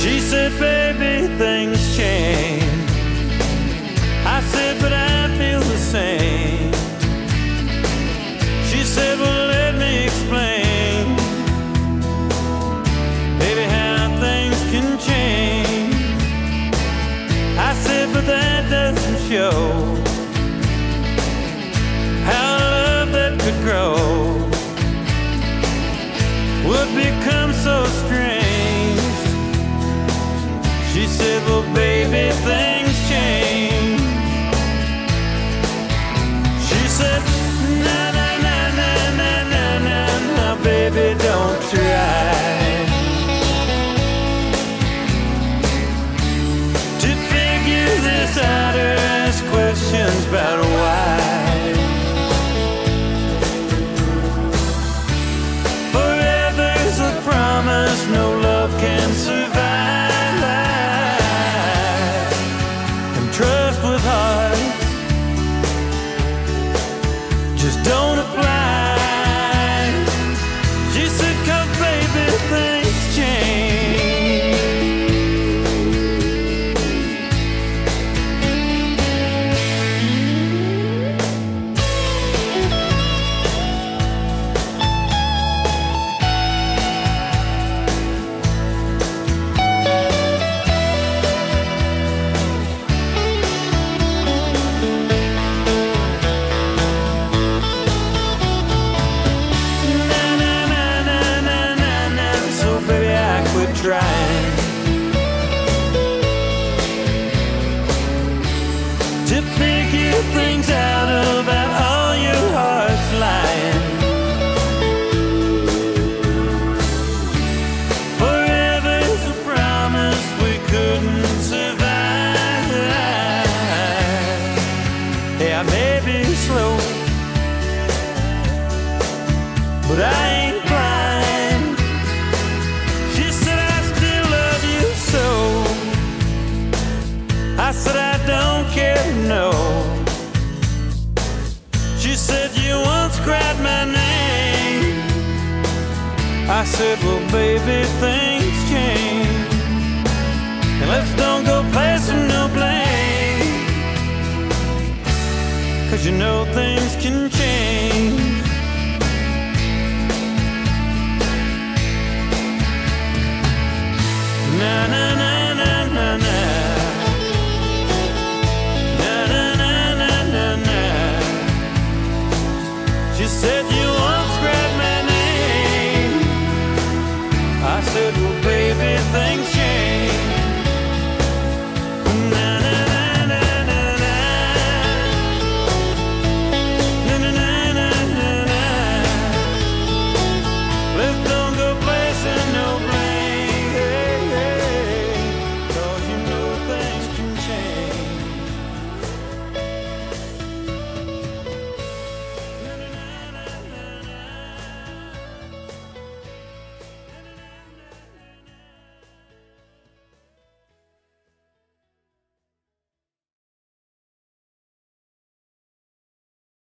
She said, baby, things change. I said, but I feel the same. She said, well, let me explain, baby, how things can change. I said, but that doesn't show how love that could grow would become so strange. She said, well, baby, things change. She said, na na na na na na na na, baby, don't try to figure this out or ask questions about why. Forever's a promise no love can survive. Trust with hearts just don't apply. She said, 'cause baby, things change. Trying to figure things out about all your heart's lying. Forever's a promise we couldn't survive. Yeah, I may be slow, but I ain't blind. She said, I still love you so. I said, I don't care to know. She said, you once cried my name. I said, well, baby, things change, and let's don't go placing no blame, 'cause you know things can change. Na na